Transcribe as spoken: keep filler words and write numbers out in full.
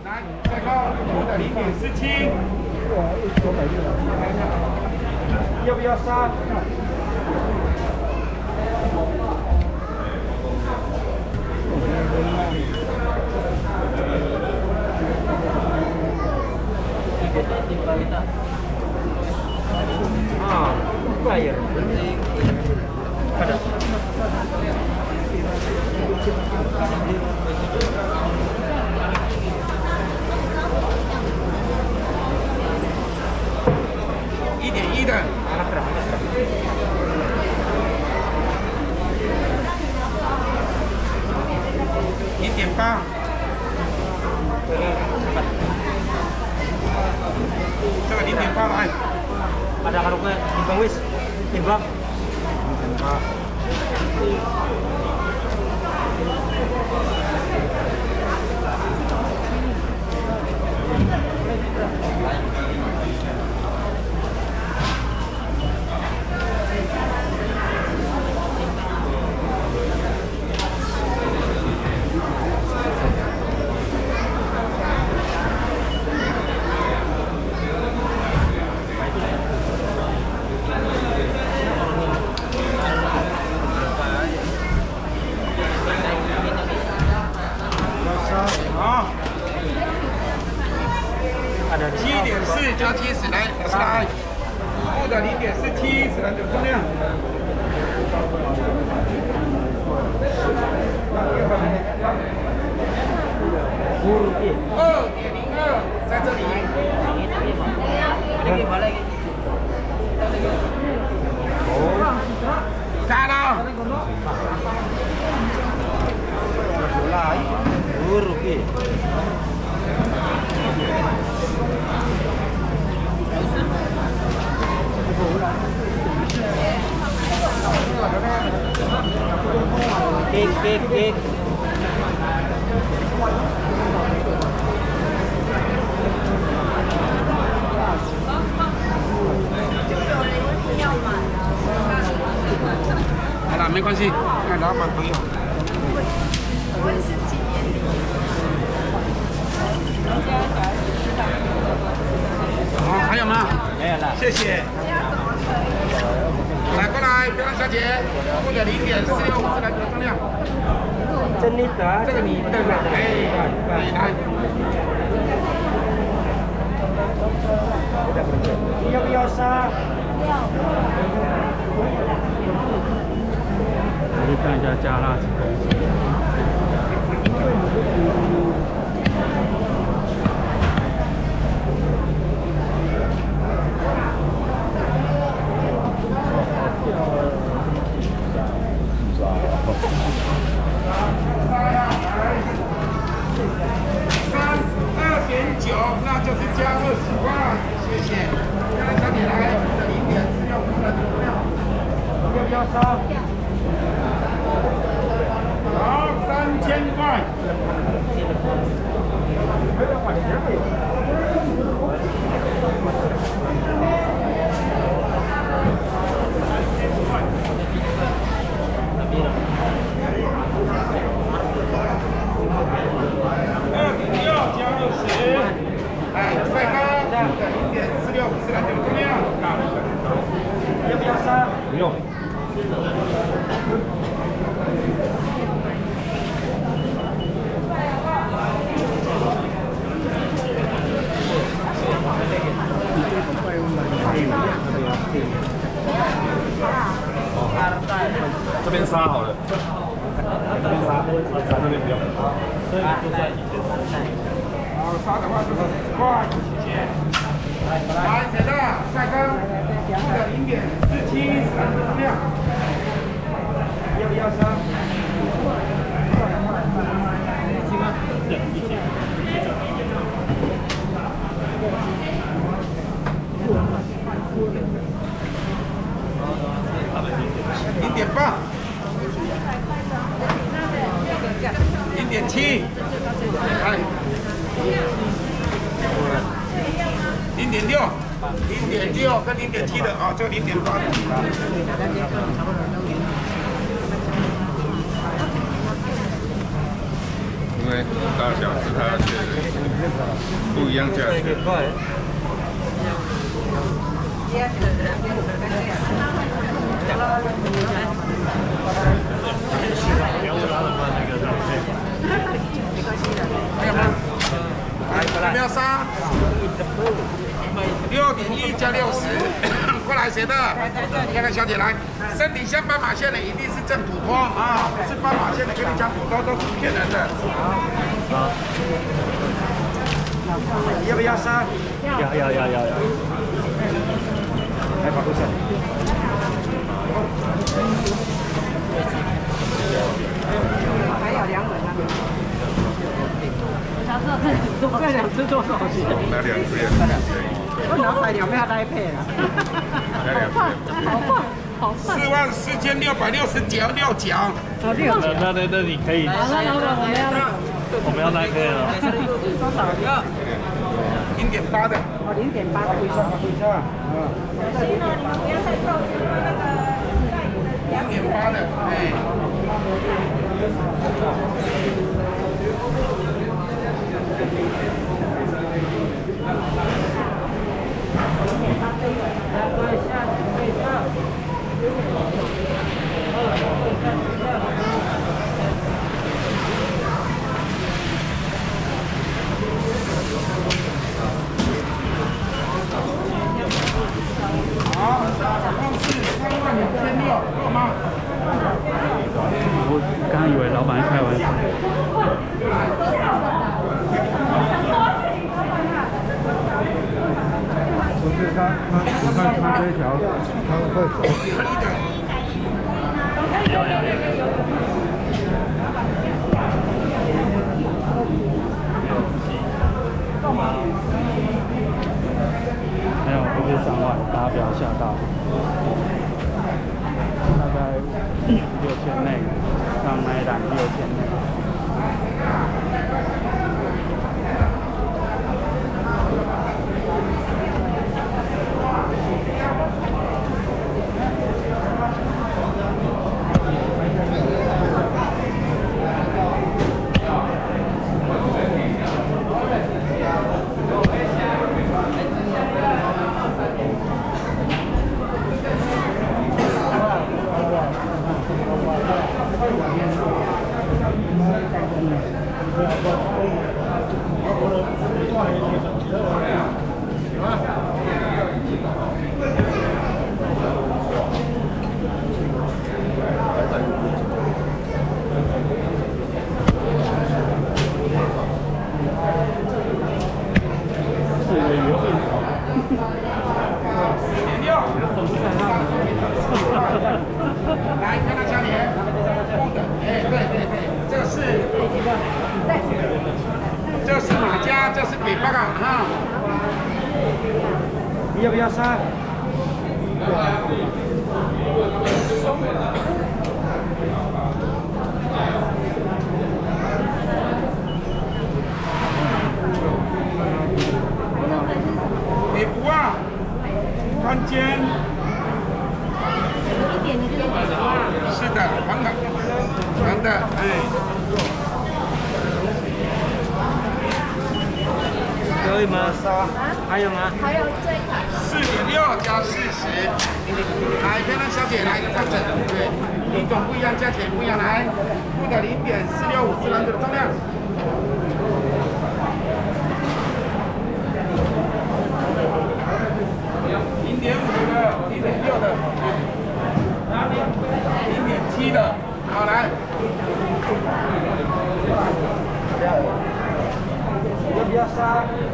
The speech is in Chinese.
来，再高负的零点四七。要不要杀？啊，快呀！快点。一点一的，一点八，这个零点八来。Ada karungnya timbang wis, timbang.七点四加七十来，老师来，负的零点四七，十来的重量。二点零二，在这里。加了。sepuluh rupiah. Kek, kek, kek. Ada, 没关系，看老板朋友。好，还有吗？没有了，谢谢。来过来，漂亮小姐，负的零点四六五是来的重量。真的的，这个你对吧？哎，你来。要不要杀？要。我去看一下加辣子。三二点九，那就是加二十万，谢谢。来，小姐来，零点四六五的重量，要不要杀？好，三千块。二点六加二十，哎，帅哥，零点四六是来的重量，要不要杀？不用。这边杀好了，这边杀，杀这边不用。好，杀的话就是十块，谢谢。来，谁的？帅哥，负的零点四七，三十重量，要不要杀？零点八，零点七，哎，零点六，零点六跟零点七的啊，这个零点八。 因为大小是它的不一样价钱。还有吗？来，不要杀。六点一加六十，过来谁的？看看小姐来，身体像斑马线的一定是正土坡啊，不是斑马线的跟你讲土坡都是骗人的。好。要不要杀？ 要要要要要。 来跑过去。 还有两本啊。他说这多这两只多少钱？ 那两只也是两千一。 我脑海里面要搭配了。 那两只。 好棒，好棒。 四万四千六百六十九六角。 哦，六角。 那那那你可以。 好，那老板我们要我们要那个了。 多少？ 零点八的。 哦，零点八的。 回车，回车。嗯。 行了，你们不要太靠近那个零点八的，哎。好，总共是三万两千六，够吗？ 我刚刚以为老板在开玩笑。 不是他，他我看他这条，他会走。 没有，不是三万，大家不要吓到。大概六千内，上那一档六千内。 来，看到下面，红的，哎，对对对，这是，这是马家，这是北巴港哈。 你要不要杀？ 北部啊，看见。 一点的就是北部啊。 是的，黄的，黄的，哎。 可以吗？ 啊？ 还有吗？ 还有这一款。 四点六加四十。来，漂亮小姐来站着，对，品种不一样，价钱不一样，来，负的零点四六五是篮子的重量。零点五的，零点六的，零点七的，好来。 要不要杀？